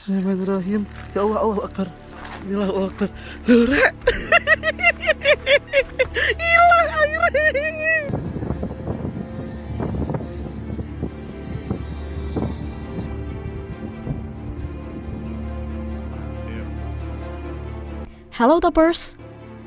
Bismillahirrahmanirrahim. Ya Allah, Allahu Akbar. Bismillah, Allahu Akbar. Loh, Rek. Hilang airnya. Halo Toppers.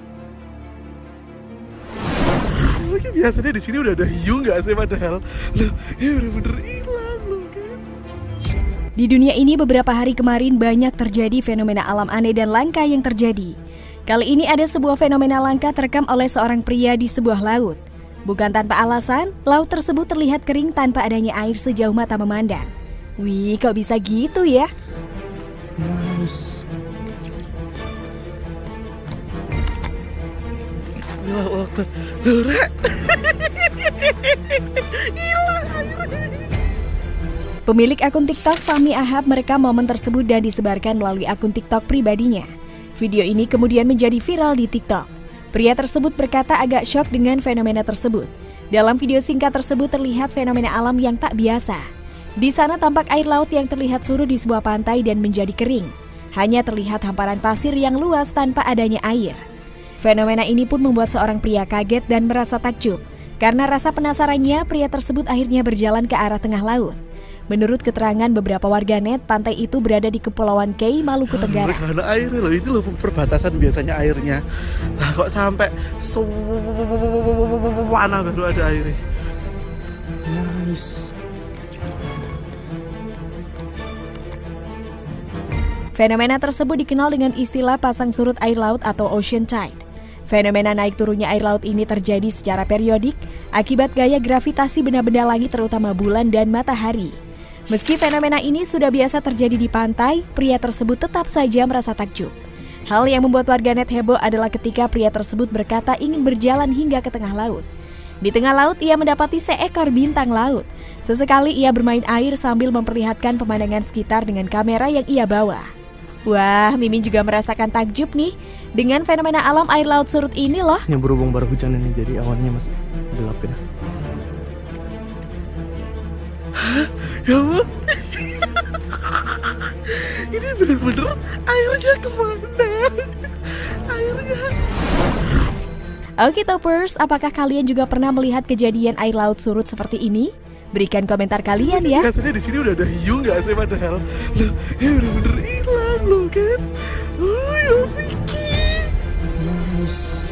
Biasanya di sini udah ada hiu nggak sih, padahal loh, ya bener-bener hilang loh kan. Di dunia ini beberapa hari kemarin banyak terjadi fenomena alam aneh dan langka yang terjadi. Kali ini ada sebuah fenomena langka terekam oleh seorang pria di sebuah laut. Bukan tanpa alasan, laut tersebut terlihat kering tanpa adanya air sejauh mata memandang. Wih, kok bisa gitu ya? Nice. Allahu Akbar. Loh, Rek. Hilang airnya. Pemilik akun TikTok Fahmi Ahab merekam momen tersebut dan disebarkan melalui akun TikTok pribadinya. Video ini kemudian menjadi viral di TikTok. Pria tersebut berkata agak shock dengan fenomena tersebut. Dalam video singkat tersebut terlihat fenomena alam yang tak biasa. Di sana tampak air laut yang terlihat surut di sebuah pantai dan menjadi kering. Hanya terlihat hamparan pasir yang luas tanpa adanya air. Fenomena ini pun membuat seorang pria kaget dan merasa takjub. Karena rasa penasarannya, pria tersebut akhirnya berjalan ke arah tengah laut. Menurut keterangan beberapa warganet, pantai itu berada di Kepulauan Kei, Maluku Tenggara. Karena airnya loh, itu loh perbatasan biasanya airnya. Nah, kok sampai mana baru ada airnya. Nice. Fenomena tersebut dikenal dengan istilah pasang surut air laut atau ocean tide. Fenomena naik turunnya air laut ini terjadi secara periodik akibat gaya gravitasi benda-benda langit terutama bulan dan matahari. Meski fenomena ini sudah biasa terjadi di pantai, pria tersebut tetap saja merasa takjub. Hal yang membuat warganet heboh adalah ketika pria tersebut berkata ingin berjalan hingga ke tengah laut. Di tengah laut ia mendapati seekor bintang laut. Sesekali ia bermain air sambil memperlihatkan pemandangan sekitar dengan kamera yang ia bawa. Wah, Mimin juga merasakan takjub nih dengan fenomena alam air laut surut ini loh. Yang berhubung baru hujan ini jadi awannya masih gelap ya. Ya Allah. Ini bener-bener airnya kemana? Airnya. Oke Toppers, apakah kalian juga pernah melihat kejadian air laut surut seperti ini? Berikan komentar kalian ya. Biasanya di sini udah ada hiu nggak sih, padahal loh, ya bener-bener hilang loh kan. Oh ya Vicky. Nice.